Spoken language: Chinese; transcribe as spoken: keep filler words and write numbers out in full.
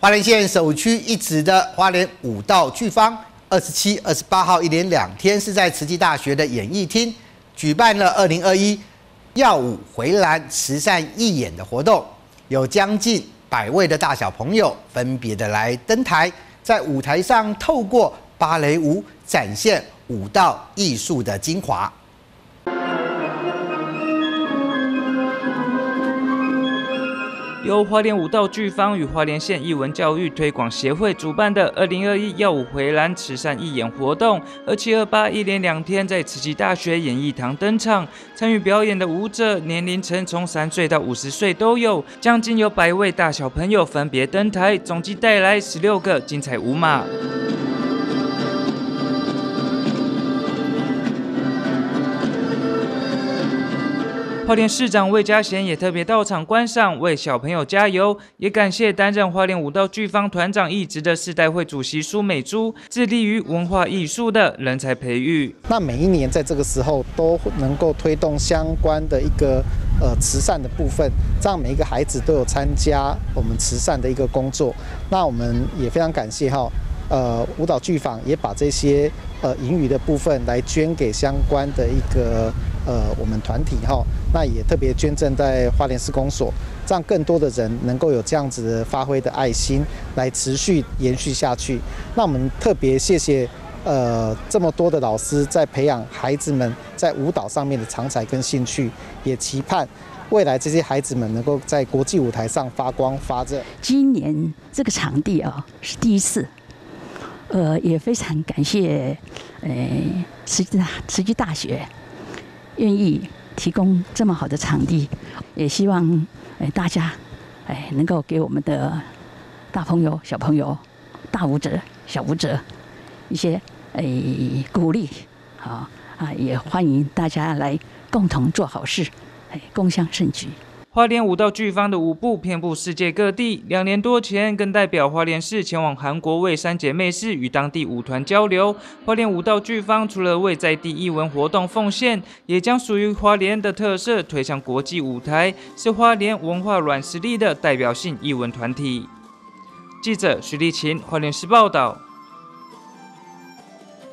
花莲县首屈一指的花莲武道剧坊，二十七、二十八号一连两天是在慈济大学的演艺厅举办了二零二一耀武回蓝慈善义演的活动，有将近百位的大小朋友分别的来登台，在舞台上透过芭蕾舞展现舞蹈艺术的精华。 由花莲武道剧坊与花莲县艺文教育推广协会主办的二零二一耀武回蓝慈善义演活动，二七二八一连两天在慈济大学演艺堂登场。参与表演的舞者年龄层从三岁到五十岁都有，将近有百位大小朋友分别登台，总计带来十六个精彩舞码。花莲市长魏家贤也特别到场观赏，为小朋友加油，也感谢担任花莲武道剧坊团长一职的世代会主席苏美珠，致力于文化艺术的人才培育。 那每一年在这个时候都能够推动相关的一个呃慈善的部分，这样每一个孩子都有参加我们慈善的一个工作。那我们也非常感谢哈。呃，舞蹈剧坊也把这些呃盈余的部分来捐给相关的一个呃我们团体哈，那也特别捐赠在花莲市公所，让更多的人能够有这样子的发挥的爱心来持续延续下去。那我们特别谢谢呃这么多的老师在培养孩子们在舞蹈上面的长才跟兴趣，也期盼未来这些孩子们能够在国际舞台上发光发热。 今年这个场地啊是第一次。呃，也非常感谢，呃，慈济大慈济大学愿意提供这么好的场地，也希望呃大家哎能够给我们的大朋友、小朋友、大舞者、小舞者一些哎鼓励，好啊，也欢迎大家来共同做好事，哎，共襄盛举。 花莲武道剧坊的舞步遍布世界各地，两年多前更代表花莲市前往韩国为三姐妹市与当地舞团交流。花莲武道剧坊除了为在地艺文活动奉献，也将属于花莲的特色推向国际舞台，是花莲文化软实力的代表性艺文团体。记者徐立琴，花莲市报道。